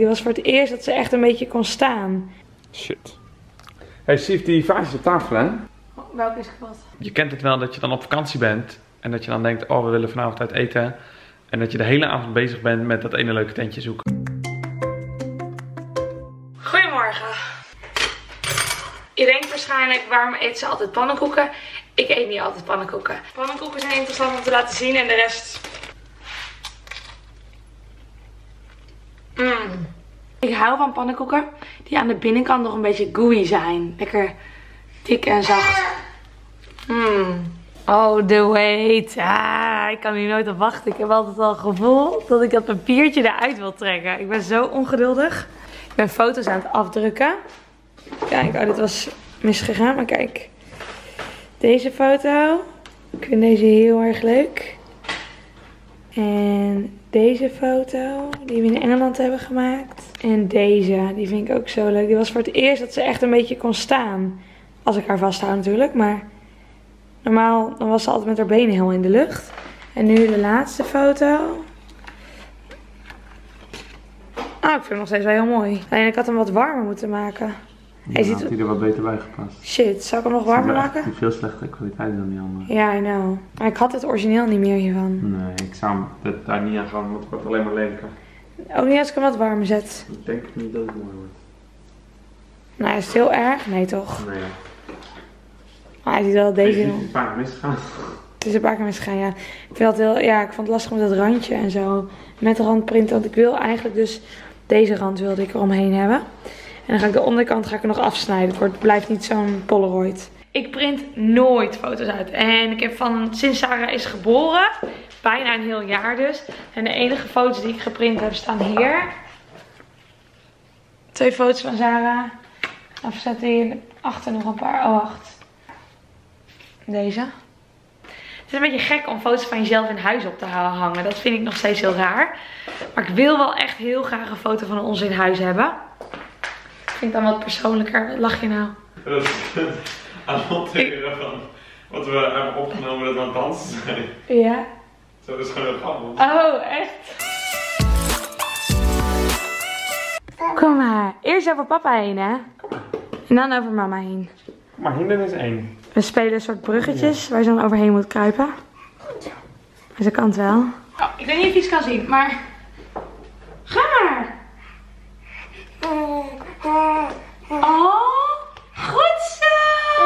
Dit was voor het eerst dat ze echt een beetje kon staan. Shit. Hey, Sief, die vaasjes op tafel, hè? Welke is kapot? Je kent het wel dat je dan op vakantie bent. En dat je dan denkt, oh, we willen vanavond uit eten. En dat je de hele avond bezig bent met dat ene leuke tentje zoeken. Goedemorgen. Je denkt waarschijnlijk, waarom eet ze altijd pannenkoeken? Ik eet niet altijd pannenkoeken. Pannenkoeken zijn interessant om te laten zien en de rest... Ik hou van pannenkoeken die aan de binnenkant nog een beetje gooey zijn. Lekker dik en zacht. Oh, de wait. Ik kan hier nooit op wachten. Ik heb altijd al het gevoel dat ik dat papiertje eruit wil trekken. Ik ben zo ongeduldig. Ik ben foto's aan het afdrukken. Kijk, oh, dit was misgegaan. Maar kijk. Deze foto. Ik vind deze heel erg leuk. En deze foto, die we in Engeland hebben gemaakt. En deze, die vind ik ook zo leuk. Die was voor het eerst dat ze echt een beetje kon staan. Als ik haar vasthoud natuurlijk, maar... Normaal, dan was ze altijd met haar benen helemaal in de lucht. En nu de laatste foto. Ik vind hem nog steeds wel heel mooi. Alleen ik had hem wat warmer moeten maken. Ja, had hij er wat beter bij gepast. Shit, zou ik hem nog warmer maken? Echt veel slechtere kwaliteit dan die andere. Ja, I know. Maar ik had het origineel niet meer hiervan. Nee, ik zou hem daar niet aan gaan, want het wordt alleen maar lelijker. Ook niet als ik hem wat warmer zet. Ik denk niet dat het mooi wordt. Nou, is het heel erg? Nee, toch? Nee. Maar hij ziet wel deze... Het is een paar misgegaan. Het is een paar keer misgegaan, ja. Ik vind dat heel... Ja, ik vond het lastig met dat randje en zo. Met de randprint, want ik wil eigenlijk dus... Deze rand wilde ik eromheen hebben. En dan ga ik de onderkant nog afsnijden. Het blijft niet zo'n Polaroid. Ik print nooit foto's uit. En ik heb sinds Sarah is geboren, bijna een heel jaar dus. En de enige foto's die ik geprint heb staan hier. 2 foto's van Sarah. Of zet hier achter nog een paar. Oh, wacht. Deze. Het is een beetje gek om foto's van jezelf in huis op te hangen. Dat vind ik nog steeds heel raar. Maar ik wil wel echt heel graag een foto van ons in huis hebben. Ik vind het dan wat persoonlijker. Wat lach je nou? Dat is aan het monteren van wat we hebben opgenomen dat we aan het dansen zijn. Ja. Zo, dat is gewoon heel grappig. Oh, echt? Kom maar. Eerst over papa heen, hè? En dan over mama heen. Maar hindernis 1. We spelen een soort bruggetjes waar je dan overheen moet kruipen. Maar ze kan het wel. Oh, ik weet niet of je iets kan zien, maar... Ga maar! Oh, goed zo!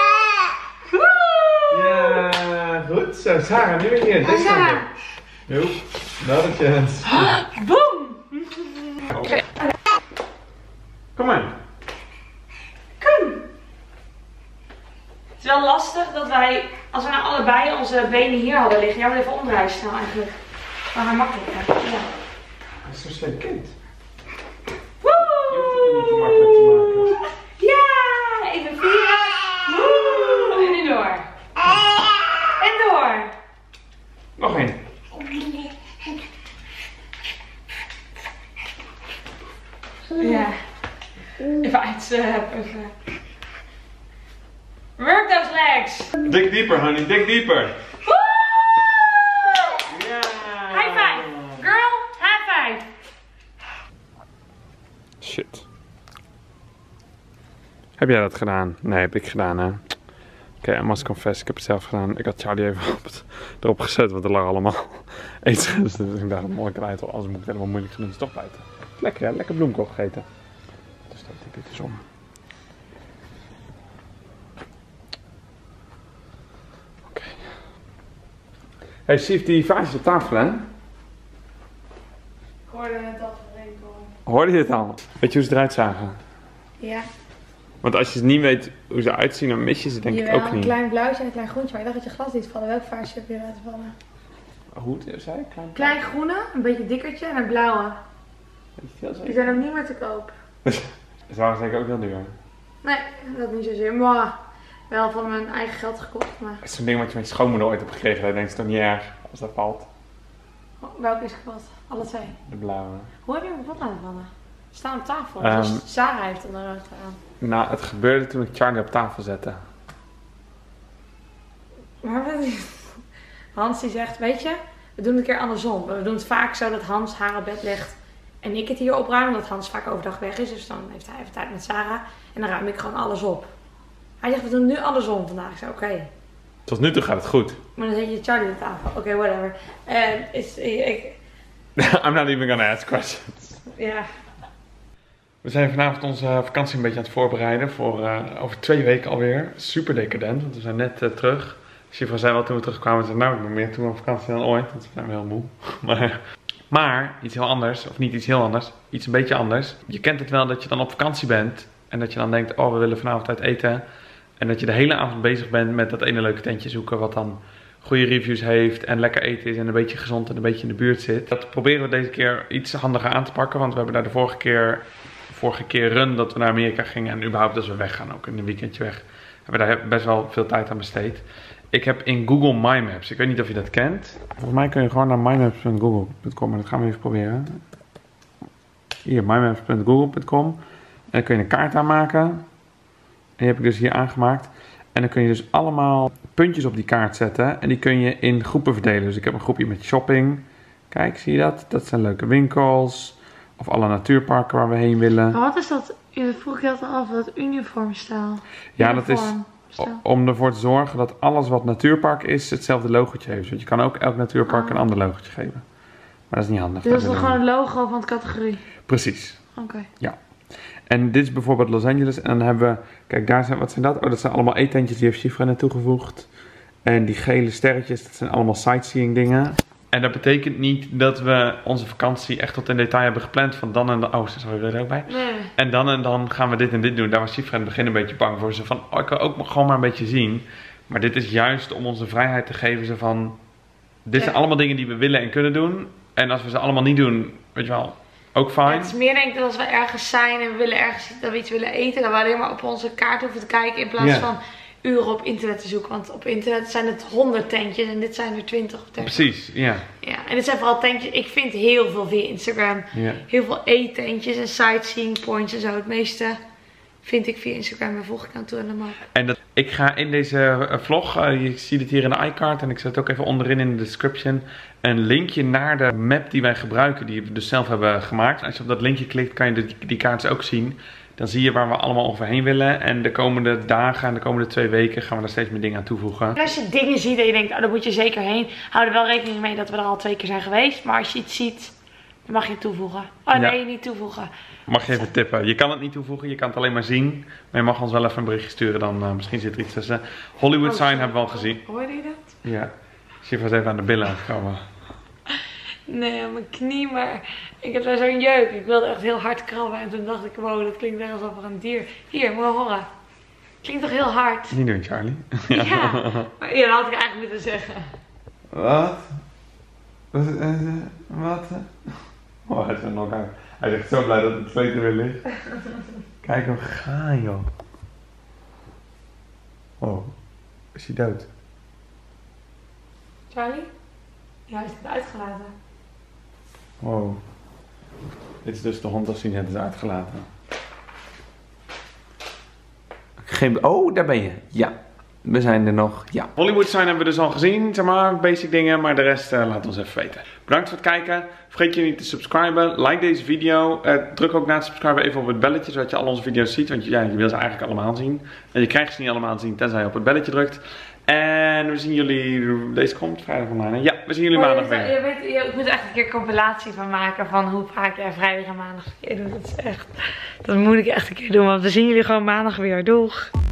Ja, goed zo. Sarah, nu weer hier. Deze kant op. Joep, dat is het. Boom! Okay. Kom maar. Kom! Het is wel lastig dat wij, als we nou allebei onze benen hier hadden liggen. Jij moet even omdraaien snel eigenlijk. Maar hij makkelijker. Ja. Dat is zo'n slecht kind. Woe! Je hoeft het niet te makkelijk te maken. Ja! Even vieren. Woe! En nu door. En door. Nog één. Ja. Even even. Work those legs. Dig dieper, honey. Dig dieper. Woe! Ja. High five. Girl, high five. Shit. Heb jij dat gedaan? Nee, heb ik gedaan, hè. Oké, I must confess, ik heb het zelf gedaan. Ik had Charlie even erop gezet, want er lag allemaal eetschens. Dus ik dacht, mooi krijt, anders moet ik het helemaal moeilijk doen. Het is toch buiten. Lekker, hè? Lekker bloemkool gegeten. Dus dat ik het eens om. Oké. Hey, Sief, die vaasjes op tafel, hè? Ik hoorde het al verleden. Hoorde je het al? Weet je hoe ze eruit zagen? Ja. Want als je niet weet hoe ze eruit zien, dan mis je ze denk ik ook een niet. klein blauwtje en een klein groentje. Maar ik dacht dat je glas liet vallen. Welk vaasje heb je laten vallen? Hoe zei je? Klein groene, een beetje dikkertje en een blauwe. Die zijn ook niet meer te koop. Ze waren zeker ook heel duur. Nee, dat niet zozeer. Maar wel van mijn eigen geld gekocht. Maar... Het is zo'n ding wat je met je schoonmoeder ooit hebt gekregen. Dat denk je toch niet erg als dat valt. Welke is kapot? Alle 2. De blauwe. Hoe heb je hem kapot laten vallen? Ze staan op tafel. Dus Sarah heeft hem eruit gedaan. Nou, het gebeurde toen ik Charlie op tafel zette. Maar wat is... Hans die zegt, weet je, we doen het een keer andersom. We doen het vaak zo dat Hans haar op bed legt En ik het hier opruim, omdat Hans vaak overdag weg is. Dus dan heeft hij even tijd met Sarah. En dan ruim ik gewoon alles op. Hij zegt, we doen nu andersom vandaag. Ik zei, oké. Tot nu toe gaat het goed. Maar dan zet je Charlie aan tafel. Oké, whatever. I'm not even gonna ask questions. Ja. We zijn vanavond onze vakantie een beetje aan het voorbereiden voor over 2 weken alweer. Super decadent, want we zijn net terug. Shiva zei wel toen we terugkwamen, zei, nou ik ben meer toe op vakantie dan ooit, want we zijn heel moe. Maar iets heel anders, of niet iets heel anders, iets een beetje anders. Je kent het wel dat je dan op vakantie bent en dat je dan denkt, oh we willen vanavond uit eten. En dat je de hele avond bezig bent met dat ene leuke tentje zoeken wat dan goede reviews heeft en lekker eten is en een beetje gezond en een beetje in de buurt zit. Dat proberen we deze keer iets handiger aan te pakken, want we hebben daar de vorige keer run dat we naar Amerika gingen en überhaupt als we weggaan, ook in een weekendje weg, hebben we daar best wel veel tijd aan besteed. Ik heb in Google My Maps, ik weet niet of je dat kent. Volgens mij kun je gewoon naar mymaps.google.com en dat gaan we even proberen. Hier, mymaps.google.com. En dan kun je een kaart aanmaken. En die heb ik dus hier aangemaakt. En dan kun je dus allemaal puntjes op die kaart zetten. En die kun je in groepen verdelen. Dus ik heb een groepje met shopping. Kijk, zie je dat? Dat zijn leuke winkels. Of alle natuurparken waar we heen willen. Maar wat is dat? Je vroeg je dat af, dat uniformstaal. Ja, dat is om ervoor te zorgen dat alles wat natuurpark is, hetzelfde logotje heeft. Want je kan ook elk natuurpark een ander logotje geven. Maar dat is niet handig. Dus dat is toch gewoon het logo van de categorie? Precies. Oké. Ja. En dit is bijvoorbeeld Los Angeles. En dan hebben we, kijk daar zijn, wat zijn dat? Oh, dat zijn allemaal eetentjes, die heeft Shifra net toegevoegd. En die gele sterretjes, dat zijn allemaal sightseeing dingen. En dat betekent niet dat we onze vakantie echt tot in detail hebben gepland. Van dan en dan, oh, sorry, wil je er ook bij? Nee. En dan gaan we dit en dit doen. Daar was Shifra in het begin een beetje bang voor. Ze van, oh, ik wil ook gewoon maar een beetje zien. Maar dit is juist om onze vrijheid te geven. Ze van, dit zijn allemaal dingen die we willen en kunnen doen. En als we ze allemaal niet doen, weet je wel, ook fijn. Ja, het is meer denk ik dat als we ergens zijn en we willen ergens dat we iets willen eten, dat we alleen maar op onze kaart hoeven te kijken in plaats van uren op internet te zoeken. Want op internet zijn het 100 tentjes en dit zijn er 20 of 30. Precies, ja. Ja, en dit zijn vooral tentjes. Ik vind heel veel via Instagram. Ja. Heel veel eettentjes en sightseeing points en zo. Het meeste vind ik via Instagram en volg ik aan toe aan de map. En ik ga in deze vlog, je ziet het hier in de iCard en ik zet het ook even onderin in de description, een linkje naar de map die wij gebruiken, die we dus zelf hebben gemaakt. Als je op dat linkje klikt kan je die kaarten ook zien. Dan zie je waar we allemaal ongeveer heen willen. En de komende dagen en de komende 2 weken gaan we daar steeds meer dingen aan toevoegen. En als je dingen ziet en je denkt, oh daar moet je zeker heen. Hou er wel rekening mee dat we er al 2 keer zijn geweest. Maar als je iets ziet, dan mag je het toevoegen. Oh nee, niet toevoegen. Mag je even tippen. Je kan het niet toevoegen, je kan het alleen maar zien. Maar je mag ons wel even een berichtje sturen, dan misschien zit er iets tussen. Hollywood Sign hebben we al gezien. Hoorde je dat? Ja. Shiva is even aan de billen aangekomen. Nee, aan mijn knie, maar ik heb daar zo'n jeuk. Ik wilde echt heel hard krabben en toen dacht ik, wow, dat klinkt echt alsof er een dier... Hier, moet je horen. Klinkt toch heel hard? Niet doen, Charlie. Ja, maar ja, dat had ik eigenlijk moeten zeggen. Wat? Wat? Oh, hij is er nog uit. Hij is echt zo blij dat het zweet er weer ligt. Kijk hem gaan, joh. Oh, is hij dood? Charlie? Ja, hij is het uitgelaten. Wow. Dit is dus de hond als hij net is uitgelaten. Oh, daar ben je. Ja. We zijn er nog. Ja. Hollywood Sign hebben we dus al gezien. Zeg maar, basic dingen. Maar de rest laat ons even weten. Bedankt voor het kijken. Vergeet je niet te subscriben. Like deze video. Druk ook na het subscriben even op het belletje. Zodat je al onze video's ziet. Want ja, je wil ze eigenlijk allemaal zien. En je krijgt ze niet allemaal zien tenzij je op het belletje drukt. En we zien jullie... Deze komt vrijdag online. Ja, we zien jullie maandag weer. Je moet echt een keer een compilatie van maken. Van hoe vaak jij vrijdag en maandag een keer doet. Dat is echt... Dat moet ik echt een keer doen. Want we zien jullie gewoon maandag weer. Doeg!